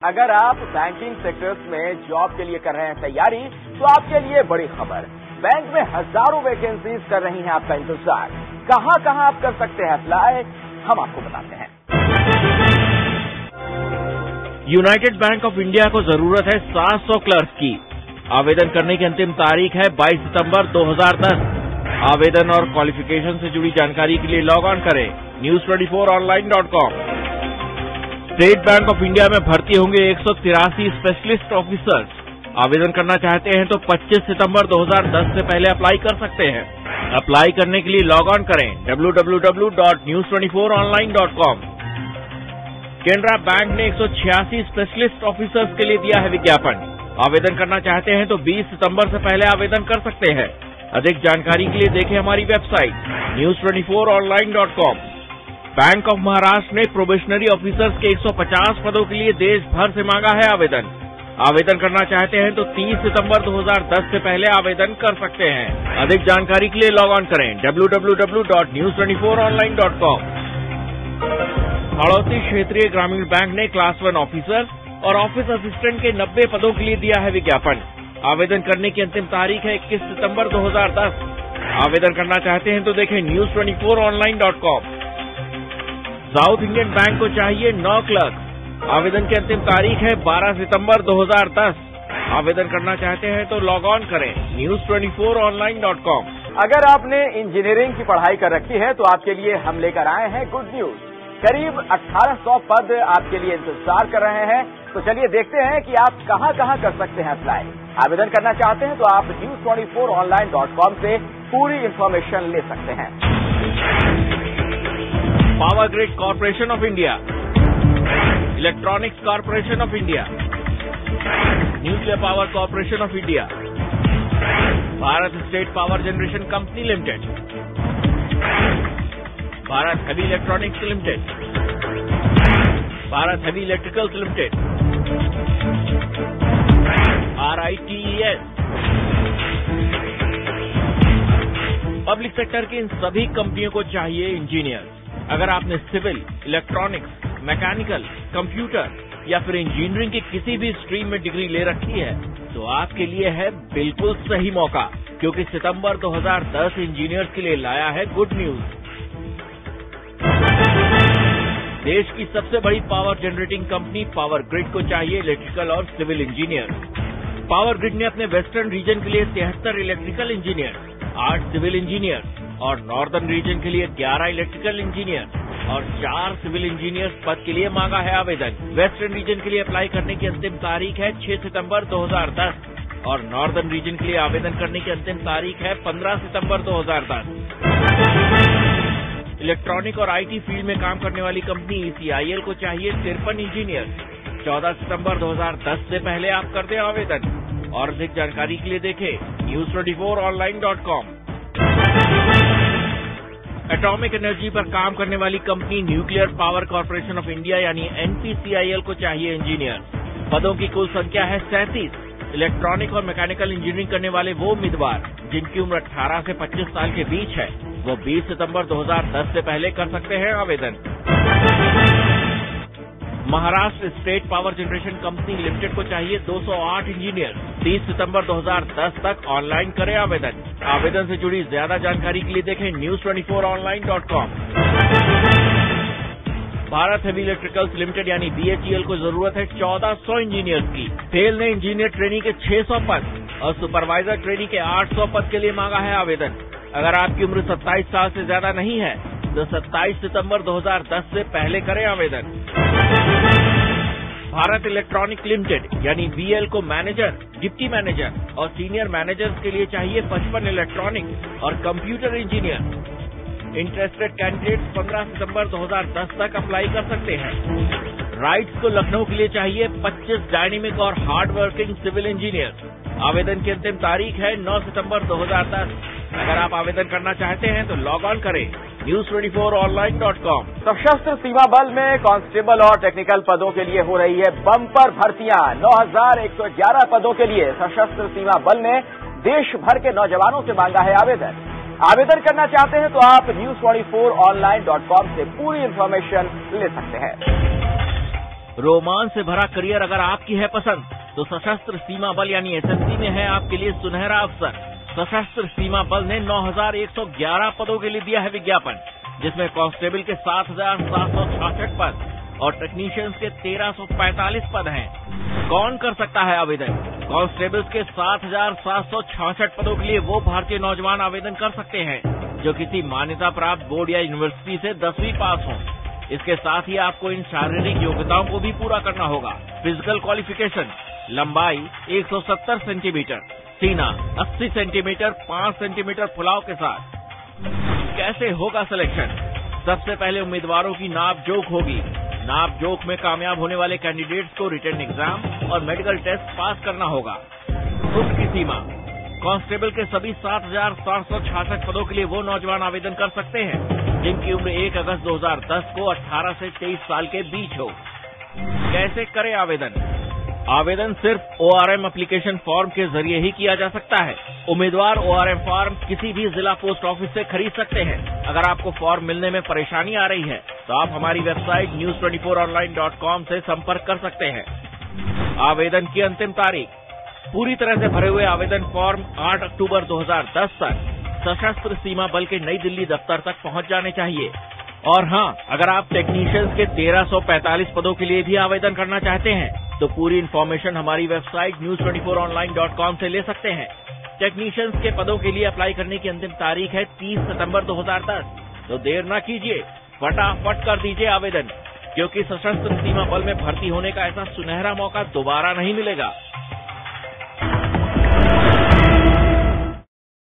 अगर आप banking sectors में जॉब के लिए कर रहे हैं तैयारी, तो आपके लिए बड़ी खबर। बैंक में हजारों वैकेंसीज कर रही हैं आपका इंतजार। कहां कहां आप कर सकते हैं अप्लाई, हम आपको बताते हैं। यूनाइटेड बैंक ऑफ इंडिया को जरूरत है 700 क्लर्क की। आवेदन करने की अंतिम तारीख है 22 सितंबर 2010। आवेदन और क्वालिफिकेशन से जुड़ी जानकारी के लिए लॉग ऑन करें news24online.com। State bank of India में भर्ती होंगे 183 स्पेशलिस्ट ऑफिसर्स। आवेदन करना चाहते हैं तो 25 सितंबर 2010 से पहले अप्लाई कर सकते हैं। अप्लाई करने के लिए लॉग ऑन करें www.news24online.com। केनरा बैंक ने 186 स्पेशलिस्ट ऑफिसर्स के लिए दिया है विज्ञापन। आवेदन करना चाहते हैं तो 20 सितंबर से पहले आवेदन कर सकते हैं। अधिक जानकारी के लिए देखें हमारी website news24online.com। Bank of Maharashtra ने प्रोबेशनरी ऑफिसर्स के 150 पदों के लिए देश भर से मांगा है आवेदन। आवेदन करना चाहते हैं तो 30 सितंबर 2010 से पहले आवेदन कर सकते हैं। अधिक जानकारी के लिए लॉग ऑन करें www.news24online.com। हाड़ौती क्षेत्रीय ग्रामीण बैंक ने क्लास 1 ऑफिसर और ऑफिस असिस्टेंट के 90 पदों के लिए दिया है विज्ञापन। आवेदन करने की अंतिम तारीख है 21 सितंबर 2010। आवेदन करना चाहते हैं तो देखें news24online.com। साउथ इंडियन बैंक को चाहिए 9 क्लर्क। आवेदन की अंतिम तारीख है 12 सितंबर 2010। आवेदन करना चाहते हैं तो लॉग ऑन करें news24online.com। अगर आपने इंजीनियरिंग की पढ़ाई कर रखी है तो आपके लिए हम लेकर आए हैं गुड न्यूज। करीब 1800 पद आपके लिए इंतजार कर रहे हैं। तो चलिए देखते हैं कि आप कहां कहां कर सकते हैं अप्लाई। आवेदन करना चाहते हैं तो आप news24online.com से पूरी इंफॉर्मेशन ले सकते हैं। Power grid corporation of India, electronics corporation of India, nuclear power corporation of India, Bharat state power generation company limited, Bharat heavy electronics limited, Bharat heavy electricals limited, RITES। Public sector की इन सभी कंपनियों को चाहिए इंजीनियर। अगर आपने सिविल, इलेक्ट्रॉनिक्स, मैकेनिकल, कंप्यूटर या फिर इंजीनियरिंग की किसी भी स्ट्रीम में डिग्री ले रखी है तो आपके लिए है बिल्कुल सही मौका, क्योंकि सितंबर 2010 इंजीनियर्स के लिए लाया है गुड न्यूज। देश की सबसे बड़ी power generating company power grid को चाहिए इलेक्ट्रिकल और सिविल इंजीनियर। पावर ग्रिड ने अपने वेस्टर्न रीजन के लिए 73 इलेक्ट्रिकल इंजीनियर, 8 सिविल इंजीनियर और नॉर्दर्न रीजन के लिए 11 इलेक्ट्रिकल इंजीनियर और 4 सिविल इंजीनियर्स पद के लिए मांगा है आवेदन। वेस्टर्न रीजन के लिए अप्लाई करने की अंतिम तारीख है 6 सितंबर 2010 और नॉर्दर्न रीजन के लिए आवेदन करने की अंतिम तारीख है 15 सितंबर 2010। इलेक्ट्रॉनिक और IT फील्ड में काम करने वाली कंपनी ECIL को चाहिए 53 इंजीनियर। 14 सितंबर 2010 से पहले आप कर दें आवेदन। और अधिक जानकारी के लिए देखें news24online.com। एटॉमिक एनर्जी पर काम करने वाली company nuclear power corporation of India यानी NPCIL को चाहिए इंजीनियर। पदों की कुल संख्या है 37। इलेक्ट्रॉनिक और मैकेनिकल इंजीनियरिंग करने वाले वो उम्मीदवार जिनकी उम्र 18 से 25 साल के बीच है वो 20 सितंबर 2010 से पहले कर सकते हैं आवेदन। Maharashtra state power generation company limited को चाहिए 208 इंजीनियर। 30 सितंबर 2010 तक ऑनलाइन करें आवेदन। आवेदन से जुड़ी ज्यादा जानकारी के लिए देखें news24online.com। Bharat heavy electricals limited यानी BHEL को जरूरत है 1400 इंजीनियर्स की। फेल ने इंजीनियर ट्रेनी के 600 पद और सुपरवाइजर ट्रेनी के 800 पद के लिए मांगा है आवेदन। अगर आपकी उम्र 27 साल से ज्यादा नहीं है तो 27 सितंबर 2010 से पहले करें आवेदन। भारत इलेक्ट्रॉनिक लिमिटेड यानी BL को मैनेजर, डिप्टी मैनेजर और सीनियर मैनेजर्स के लिए चाहिए 55 इलेक्ट्रॉनिक और कंप्यूटर इंजीनियर। इंटरेस्टेड कैंडिडेट्स 15 सितंबर 2010 तक अप्लाई कर सकते हैं। राइट्स को लखनऊ के लिए चाहिए 25 डायनेमिक और हार्ड वर्किंग सिविल इंजीनियर। आवेदन की अंतिम तारीख है 9 सितंबर 2010। अगर आप आवेदन करना चाहते हैं तो लॉग ऑन करें news24online.com। सशस्त्र सीमा बल में कांस्टेबल और टेक्निकल पदों के लिए हो रही है बम्पर भर्तियां। 9111 पदों के लिए सशस्त्र सीमा बल ने देश भर के नौजवानों से मांगा है आवेदन। आवेदन करना चाहते हैं तो आप news24online.com से पूरी इंफॉर्मेशन ले सकते हैं। रोमांच से भरा करियर अगर आपकी है पसंद तो सशस्त्र सीमा बल यानी एसएससी में है आपके लिए सुनहरा अवसर। सशस्त्र सीमा बल ने 9,111 पदों के लिए दिया है विज्ञापन, जिसमें कांस्टेबल के 7,766 पद और टेक्नीशियंस के 1,345 पद हैं। कौन कर सकता है आवेदन? कांस्टेबल्स के 7,766 पदों के लिए वो भारतीय नौजवान आवेदन कर सकते हैं जो किसी मान्यता प्राप्त बोर्ड या यूनिवर्सिटी से 10वीं पास हों। इसके साथ ही आपको इन शारीरिक योग्यताओं को भी पूरा करना होगा। फिजिकल क्वालिफिकेशन: लंबाई 170 सेंटीमीटर, सीना 80 सेंटीमीटर 5 सेंटीमीटर फुलाव के साथ। कैसे होगा सिलेक्शन? सबसे पहले उम्मीदवारों की नाप जोख होगी। नाप जोख में कामयाब होने वाले कैंडिडेट्स को रिटन एग्जाम और मेडिकल टेस्ट पास करना होगा। उम्र की सीमा: कांस्टेबल के सभी 7,766 पदों के लिए वो नौजवान आवेदन कर सकते हैं जिनकी उम्र 1 अगस्त 2010 को 18 से 23 साल के बीच हो। कैसे करें आवेदन? आवेदन सिर्फ ORM एप्लीकेशन फॉर्म के जरिए ही किया जा सकता है। उम्मीदवार ORM फॉर्म किसी भी जिला पोस्ट ऑफिस से खरीद सकते हैं। अगर आपको फॉर्म मिलने में परेशानी आ रही है तो आप हमारी वेबसाइट news24online.com से संपर्क कर सकते हैं। आवेदन की अंतिम तारीख: पूरी तरह से भरे हुए आवेदन फॉर्म 8 अक्टूबर 2010 तक सशस्त्र सीमा बल के नई दिल्ली दफ्तर तक पहुंच जाने चाहिए। और हाँ, अगर आप टेक्नीशियंस के 1,345 पदों के लिए भी आवेदन करना चाहते हैं तो पूरी इन्फॉर्मेशन हमारी वेबसाइट news24online.com से ले सकते हैं। टेक्नीशियंस के पदों के लिए अप्लाई करने की अंतिम तारीख है 30 सितंबर 2010, तो देर न कीजिए, फटाफट कर दीजिए आवेदन, क्योंकि सशस्त्र सीमा बल में भर्ती होने का ऐसा सुनहरा मौका दोबारा नहीं मिलेगा।